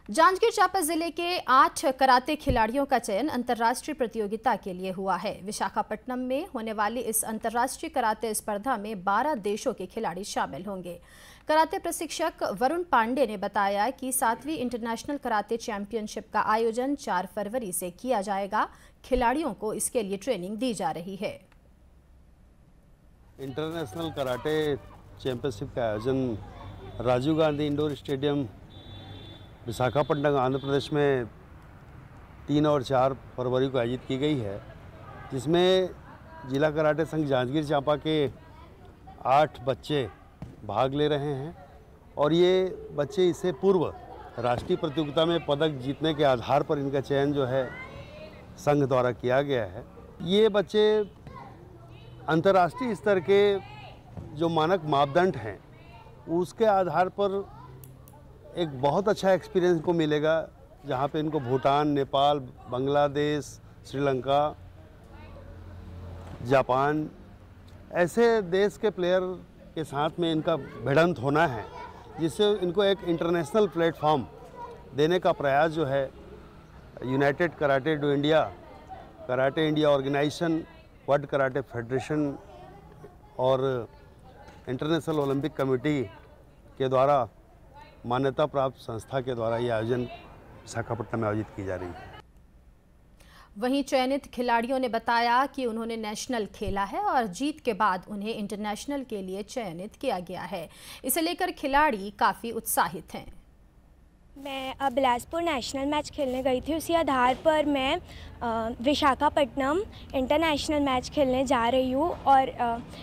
जांजगीर चांपा जिले के 8 कराते खिलाड़ियों का चयन अंतर्राष्ट्रीय प्रतियोगिता के लिए हुआ है। विशाखापट्टनम में होने वाली इस अंतर्राष्ट्रीय कराते स्पर्धा में 12 देशों के खिलाड़ी शामिल होंगे। कराते प्रशिक्षक वरुण पांडे ने बताया कि 7वीं इंटरनेशनल कराते चैंपियनशिप का आयोजन 4 फरवरी से किया जाएगा। खिलाड़ियों को इसके लिए ट्रेनिंग दी जा रही है। इंटरनेशनल कराटे चैंपियनशिप का आयोजन राजीव गांधी इंडोर स्टेडियम विशाखापट्टनम आंध्र प्रदेश में 3 और 4 फरवरी को आयोजित की गई है, जिसमें जिला कराटे संघ जांजगीर चांपा के 8 बच्चे भाग ले रहे हैं और ये बच्चे इससे पूर्व राष्ट्रीय प्रतियोगिता में पदक जीतने के आधार पर इनका चयन जो है संघ द्वारा किया गया है। ये बच्चे अंतर्राष्ट्रीय स्तर के जो मानक मापदंड हैं उसके आधार पर एक बहुत अच्छा एक्सपीरियंस को मिलेगा, जहाँ पे इनको भूटान, नेपाल, बांग्लादेश, श्रीलंका, जापान ऐसे देश के प्लेयर के साथ में इनका भिड़ंत होना है, जिससे इनको एक इंटरनेशनल प्लेटफॉर्म देने का प्रयास जो है united karate do India, karate India organisation, world karate federation और इंटरनेशनल ओलंपिक कमेटी के द्वारा मान्यता प्राप्त संस्था के द्वारा ये आयोजन विशाखापट्टनम में आयोजित की जा रही है। वहीं चयनित खिलाड़ियों ने बताया कि उन्होंने नेशनल खेला है और जीत के बाद उन्हें इंटरनेशनल के लिए चयनित किया गया है। इसे लेकर खिलाड़ी काफ़ी उत्साहित हैं। मैं बिलासपुर नेशनल मैच खेलने गई थी, उसी आधार पर मैं विशाखापट्टनम इंटरनेशनल मैच खेलने जा रही हूँ और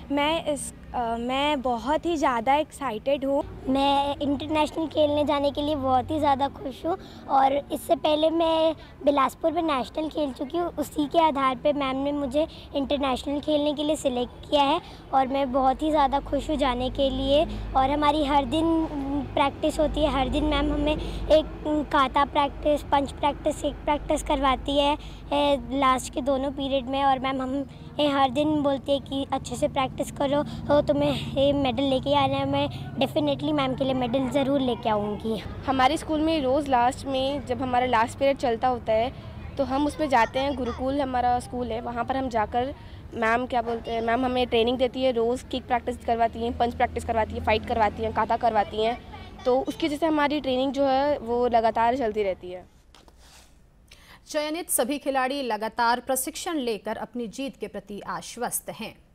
मैं बहुत ही ज़्यादा एक्साइटेड हूँ। मैं इंटरनेशनल खेलने जाने के लिए बहुत ही ज़्यादा खुश हूँ और इससे पहले मैं बिलासपुर में नेशनल खेल चुकी हूँ। उसी के आधार पे मैम ने मुझे इंटरनेशनल खेलने के लिए सिलेक्ट किया है और मैं बहुत ही ज़्यादा खुश हूँ जाने के लिए। और हमारी हर दिन प्रैक्टिस होती है, हर दिन मैम हमें एक काता प्रैक्टिस, पंच प्रैक्टिस, एक प्रैक्टिस करवाती है लास्ट के दोनों पीरियड में। और मैम हम हर दिन बोलती है कि अच्छे से प्रैक्टिस करो तो तुम्हें ये मेडल लेके आना है। मैं डेफिनेटली मैम के लिए मेडल ज़रूर लेके आऊँगी। हमारे स्कूल में रोज़ लास्ट में जब हमारा लास्ट पीरियड चलता होता है तो हम उसमें जाते हैं। गुरुकुल हमारा स्कूल है, वहाँ पर हम जाकर मैम मैम हमें ट्रेनिंग देती है, रोज़ किक प्रैक्टिस करवाती हैं, पंच प्रैक्टिस करवाती है, फाइट करवाती हैं, काता करवाती हैं। तो उसकी वजह से हमारी ट्रेनिंग जो है वो लगातार चलती रहती है। चयनित सभी खिलाड़ी लगातार प्रशिक्षण लेकर अपनी जीत के प्रति आश्वस्त हैं।